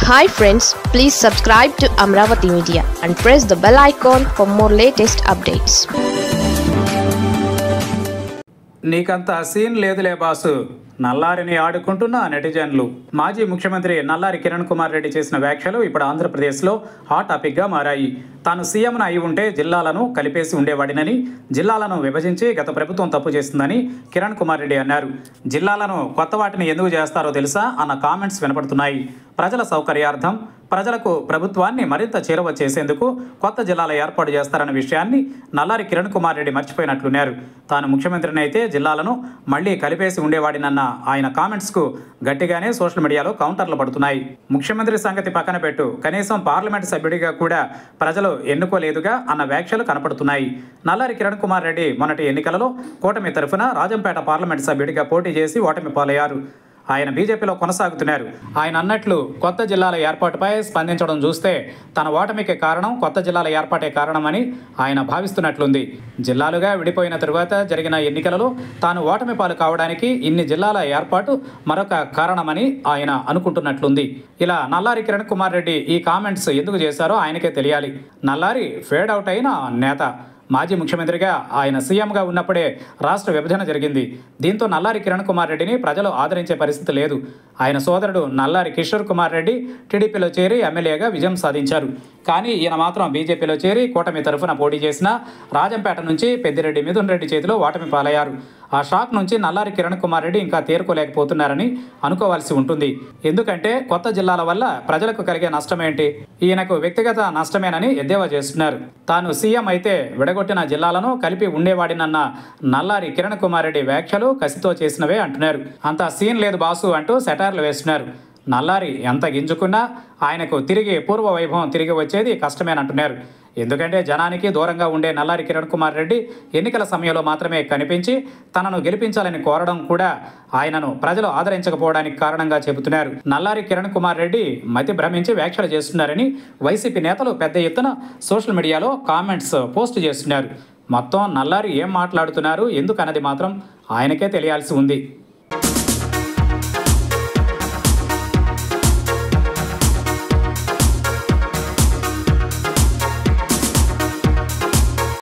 Hi friends, please subscribe to Amravati Media and press the bell icon for more latest updates. నీకంత scene లేదులే boss, నల్లారిని ఆడుకుంటున్న నెటిజన్లు. మాజీ ముఖ్యమంత్రి నల్లారి కిరణ్ కుమార్ రెడ్డి చేసిన వ్యాఖ్యలు ఇప్పుడు ఆంధ్రప్రదేశ్లో హాట్ టాపిక్గా మారాయి. తాను సీఎంను అయి ఉంటే జిల్లాలను కలిపేసి ఉండేవాడినని, జిల్లాలను విభజించి గత ప్రభుత్వం తప్పు చేస్తుందని కిరణ్ కుమార్ రెడ్డి అన్నారు. జిల్లాలను కొత్త వాటిని ఎందుకు చేస్తారో తెలుసా అన్న కామెంట్స్ వినపడుతున్నాయి. ప్రజల సౌకర్యార్థం, ప్రజలకు ప్రభుత్వాన్ని మరింత చేరువ చేసేందుకు కొత్త జిల్లాల ఏర్పాటు చేస్తారన్న విషయాన్ని నల్లారి కిరణ్ కుమార్ రెడ్డి మర్చిపోయినట్లున్నారు. తాను ముఖ్యమంత్రిని అయితే జిల్లాలను మళ్లీ కలిపేసి ఉండేవాడినన్న ఆయన కామెంట్స్కు గట్టిగానే సోషల్ మీడియాలో కౌంటర్లు పడుతున్నాయి. ముఖ్యమంత్రి సంగతి పక్కన పెట్టు, కనీసం పార్లమెంటు సభ్యుడిగా కూడా ప్రజలు ఎన్నుకోలేదుగా అన్న వ్యాఖ్యలు కనపడుతున్నాయి. నల్లారి కిరణ్ కుమార్ రెడ్డి మొన్నటి ఎన్నికలలో కూటమి తరఫున రాజంపేట పార్లమెంటు సభ్యుడిగా పోటీ చేసి ఓటమి పాలయ్యారు. ఆయన బీజేపీలో కొనసాగుతున్నారు. ఆయన అన్నట్లు కొత్త జిల్లాల ఏర్పాటుపై స్పందించడం చూస్తే తన ఓటమికి కారణం కొత్త జిల్లాల ఏర్పాటే కారణమని ఆయన భావిస్తున్నట్లుంది. జిల్లాలుగా విడిపోయిన తరువాత జరిగిన ఎన్నికలలో తాను ఓటమి పాలు కావడానికి ఇన్ని జిల్లాల ఏర్పాటు మరొక కారణమని ఆయన అనుకుంటున్నట్లుంది. ఇలా నల్లారి కిరణ్ కుమార్ రెడ్డి ఈ కామెంట్స్ ఎందుకు చేశారో ఆయనకే తెలియాలి. నల్లారి ఫేడ్ అవుట్ అయిన నేత. మాజీ ముఖ్యమంత్రిగా ఆయన సీఎంగా ఉన్నప్పుడే రాష్ట్ర విభజన జరిగింది. దీంతో నల్లారి కిరణ్ కుమార్ రెడ్డిని ప్రజలు ఆదరించే పరిస్థితి లేదు. ఆయన సోదరుడు నల్లారి కిషోర్ కుమార్ రెడ్డి టీడీపీలో చేరి ఎమ్మెల్యేగా విజయం సాధించారు. కానీ ఈయన మాత్రం బీజేపీలో చేరి కూటమి తరఫున పోటీ చేసిన రాజంపేట నుంచి పెద్దిరెడ్డి మిథున్ రెడ్డి చేతిలో ఓటమి పాలయ్యారు. ఆ షాక్ నుంచి నల్లారి కిరణ్ కుమార్ రెడ్డి ఇంకా తేరుకోలేకపోతున్నారని అనుకోవాల్సి ఉంటుంది. ఎందుకంటే కొత్త జిల్లాల వల్ల ప్రజలకు కలిగే నష్టమేంటి? ఈయనకు వ్యక్తిగత నష్టమేనని ఎద్దేవా చేస్తున్నారు. తాను సీఎం అయితే విడగొట్టిన జిల్లాలను కలిపి ఉండేవాడినన్న నల్లారి కిరణ్ కుమార్ రెడ్డి వ్యాఖ్యలు కసితో చేసినవే అంటున్నారు. అంత సీన్ లేదు బాసు అంటూ సెటైర్లు వేస్తున్నారు. నల్లారి ఎంత గింజుకున్నా ఆయనకు తిరిగి పూర్వ వైభవం తిరిగి వచ్చేది కష్టమేనంటున్నారు. ఎందుకంటే జనానికి దూరంగా ఉండే నల్లారి కిరణ్ కుమార్ రెడ్డి ఎన్నికల సమయంలో మాత్రమే కనిపించి తనను గెలిపించాలని కోరడం కూడా ఆయనను ప్రజలు ఆదరించకపోవడానికి కారణంగా చెబుతున్నారు. నల్లారి కిరణ్ కుమార్ రెడ్డి మతి భ్రమించి వ్యాఖ్యలు చేస్తున్నారని వైసీపీ నేతలు పెద్ద ఎత్తున సోషల్ మీడియాలో కామెంట్స్ పోస్ట్ చేస్తున్నారు. మొత్తం నల్లారి ఏం మాట్లాడుతున్నారు ఎందుకన్నది మాత్రం ఆయనకే తెలియాల్సి ఉంది.